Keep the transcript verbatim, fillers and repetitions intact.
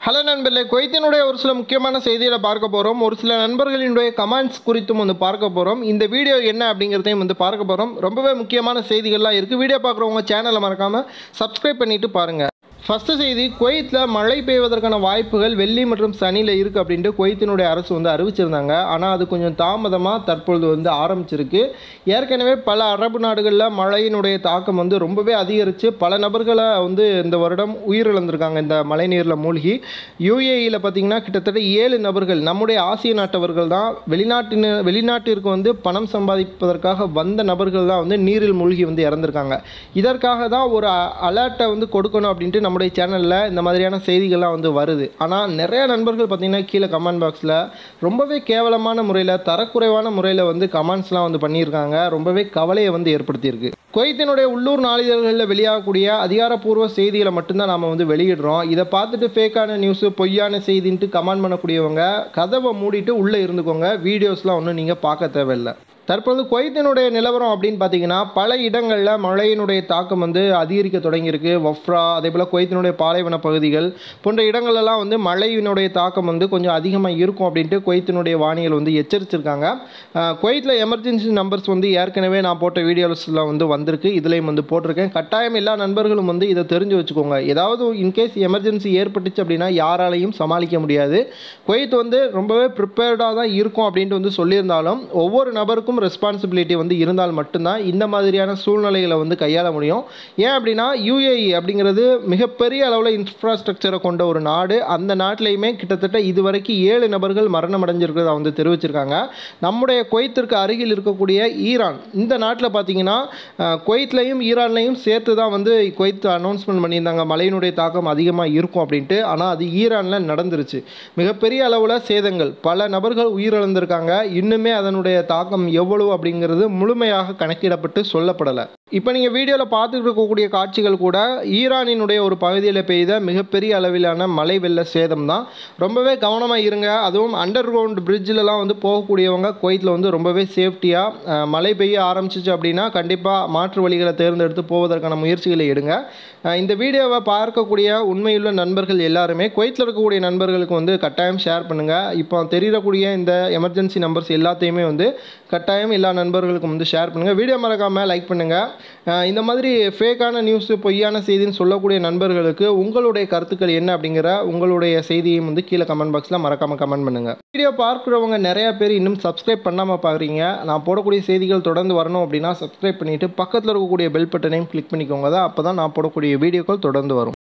Hello நண்பர்களே, குவைத்தினுடைய ஒரு சில முக்கியமான செய்திகளை பார்க்க போகிறோம். ஒரு சில நண்பர்களினுடைய கமெண்ட்ஸ் குறித்தும் வந்து பார்க்க போகிறோம். இந்த வீடியோ என்ன அப்படிங்கிறதையும் வந்து பார்க்க போகிறோம். ரொம்பவே முக்கியமான செய்திகள்லாம் இருக்குது. வீடியோ பார்க்குறவங்க சேனலை மறக்காமல் சப்ஸ்கிரைப் பண்ணிவிட்டு பாருங்கள். ஃபஸ்ட்டு செய்தி, குவைத்தில் மழை பெய்வதற்கான வாய்ப்புகள் வெள்ளி மற்றும் சனியில் இருக்குது அப்படின்ட்டு குவைத்தினுடைய அரசு வந்து அறிவிச்சிருந்தாங்க. ஆனால் அது கொஞ்சம் தாமதமாக தற்பொழுது வந்து ஆரம்பிச்சிருக்கு. ஏற்கனவே பல அரபு நாடுகளில் மழையினுடைய தாக்கம் வந்து ரொம்பவே அதிகரித்து பல நபர்களை வந்து இந்த வருடம் உயிரிழந்திருக்காங்க இந்த மழை நீரில் மூழ்கி. யூஏஇயில் பார்த்திங்கன்னா கிட்டத்தட்ட ஏழு நபர்கள் நம்முடைய ஆசிய நாட்டவர்கள் தான், வெளிநாட்டின் வெளிநாட்டிற்கு வந்து பணம் சம்பாதிப்பதற்காக வந்த நபர்கள் தான் வந்து நீரில் மூழ்கி வந்து இறந்துருக்காங்க. இதற்காக தான் ஒரு அலர்ட்டை வந்து கொடுக்கணும் அப்படின்ட்டு நம்முடைய சேனலில் இந்த மாதிரியான செய்திகள்லாம் வந்து வருது. ஆனால் நிறைய நண்பர்கள் பார்த்திங்கன்னா கீழே கமெண்ட் பாக்ஸில் ரொம்பவே கேவலமான முறையில், தரக்குறைவான முறையில் வந்து கமெண்ட்ஸ்லாம் வந்து பண்ணியிருக்காங்க. ரொம்பவே கவலையை வந்து ஏற்படுத்தியிருக்கு. குவைத்தினுடைய உள்ளூர் நாளிதழ்களில் வெளியாகக்கூடிய அதிகாரப்பூர்வ செய்திகளை மட்டும்தான் நாம் வந்து வெளியிடுறோம். இதை பார்த்துட்டு ஃபேக்கான நியூஸு, பொய்யான செய்தின்ட்டு கமெண்ட் பண்ணக்கூடியவங்க கதவை மூடிட்டு உள்ளே இருந்துக்கோங்க. வீடியோஸ்லாம் ஒன்றும் நீங்கள் பார்க்க தேவையில்லை. தற்போது குவைத்தினுடைய நிலவரம் அப்படின்னு பார்த்தீங்கன்னா பல இடங்களில் மழையினுடைய தாக்கம் வந்து அதிகரிக்க தொடங்கியிருக்கு. வஃப்ரா, அதே போல் குவைத்தினுடைய பாலைவன பகுதிகள் போன்ற இடங்களெல்லாம் வந்து மழையினுடைய தாக்கம் வந்து கொஞ்சம் அதிகமாக இருக்கும் அப்படின்ட்டு குவைத்தினுடைய வானியல் வந்து எச்சரிச்சிருக்காங்க. குவைத்தில் எமர்ஜென்சி நம்பர்ஸ் வந்து ஏற்கனவே நான் போட்ட வீடியோஸில் வந்து வந்திருக்கு. இதுலேயும் வந்து போட்டிருக்கேன். கட்டாயம் எல்லா நண்பர்களும் வந்து இதை தெரிஞ்சு வச்சுக்கோங்க. ஏதாவது இன்கேஸ் எமர்ஜென்சி ஏற்பட்டுச்சு அப்படின்னா யாராலையும் சமாளிக்க முடியாது. குவைத் வந்து ரொம்பவே ப்ரிப்பேர்டாக தான் இருக்கும் அப்படின்ட்டு வந்து சொல்லியிருந்தாலும் ஒவ்வொரு நபருக்கும் ரெஸ்பான்சிபிலிட்டி வந்து இருந்தால் மட்டும்தான் இந்த மாதிரியான சூழ்நிலைகளை வந்து கையாள முடியும். ஏன் அப்படின்னா யூஏஇ அப்படிங்கிறது மிகப்பெரிய அளவில் இன்ஃப்ராஸ்ட்ரக்சரை கொண்ட ஒரு நாடு. அந்த நாட்டிலையுமே கிட்டத்தட்ட இதுவரைக்கும் ஏழு நபர்கள் மரணம் அடைஞ்சிருக்கிறதா வந்து தெரிவிச்சிருக்காங்க. நம்முடைய குவைத்திற்கு அருகில் இருக்கக்கூடிய ஈரான், இந்த நாட்டில் பார்த்தீங்கன்னா குவைத்லையும் ஈரான்லையும் சேர்த்து தான் வந்து குவைத் அனௌன்ஸ்மெண்ட் பண்ணியிருந்தாங்க மழையினுடைய தாக்கம் அதிகமாக இருக்கும் அப்படின்ட்டு. ஆனால் அது ஈரானில் நடந்துருச்சு. மிகப்பெரிய அளவில் சேதங்கள், பல நபர்கள் உயிரிழந்திருக்காங்க. இன்னுமே அதனுடைய தாக்கம் எவ்வளவு அப்படிங்கிறது முழுமையாக கணக்கிடப்பட்டு சொல்லப்படலை. இப்போ நீங்கள் வீடியோவில் பார்த்துட்டு இருக்கக்கூடிய காட்சிகள் கூட ஈரானினுடைய ஒரு பகுதியில் பெய்த மிகப்பெரிய அளவிலான மழை வெள்ள சேதம் தான். ரொம்பவே கவனமாக இருங்க. அதுவும் அண்டர் கிரவுண்ட் பிரிட்ஜிலலாம் வந்து போகக்கூடியவங்க குவைத்தில் வந்து ரொம்பவே சேஃப்டியாக, மழை பெய்ய ஆரம்பிச்சிச்சு அப்படின்னா கண்டிப்பாக மாற்று வழிகளை தேர்ந்தெடுத்து போவதற்கான முயற்சிகளை எடுங்க. இந்த வீடியோவை பார்க்கக்கூடிய உண்மையுள்ள நண்பர்கள் எல்லாருமே குவைத்தில் இருக்கக்கூடிய நண்பர்களுக்கு வந்து கட்டாயம் ஷேர் பண்ணுங்கள். இப்போ தெரியக்கூடிய இந்த எமர்ஜென்சி நம்பர்ஸ் எல்லாத்தையுமே வந்து கட்டாயம் எல்லா நண்பர்களுக்கும் வந்து ஷேர் பண்ணுங்கள். வீடியோ மறக்காமல் லைக் பண்ணுங்கள். இந்த மாதிரி ஃபேக்கான நியூஸு, பொய்யான செய்தின்னு சொல்லக்கூடிய நண்பர்களுக்கு உங்களுடைய கருத்துக்கள் என்ன அப்படிங்கிற உங்களுடைய செய்தியும் வந்து கீழே கமெண்ட் பாக்ஸில் மறக்காமல் கமெண்ட் பண்ணுங்கள். வீடியோ பார்க்குறவங்க நிறையா பேர் இன்னும் சப்ஸ்கிரைப் பண்ணாமல் பார்க்குறீங்க. நான் போடக்கூடிய செய்திகள் தொடர்ந்து வரணும் அப்படின்னா சப்ஸ்கிரைப் பண்ணிவிட்டு பக்கத்தில் இருக்கக்கூடிய பெல் பட்டனையும் கிளிக் பண்ணிக்கோங்க. தான் அப்போ தான் நான் போடக்கூடிய வீடியோக்கள் தொடர்ந்து வரும்.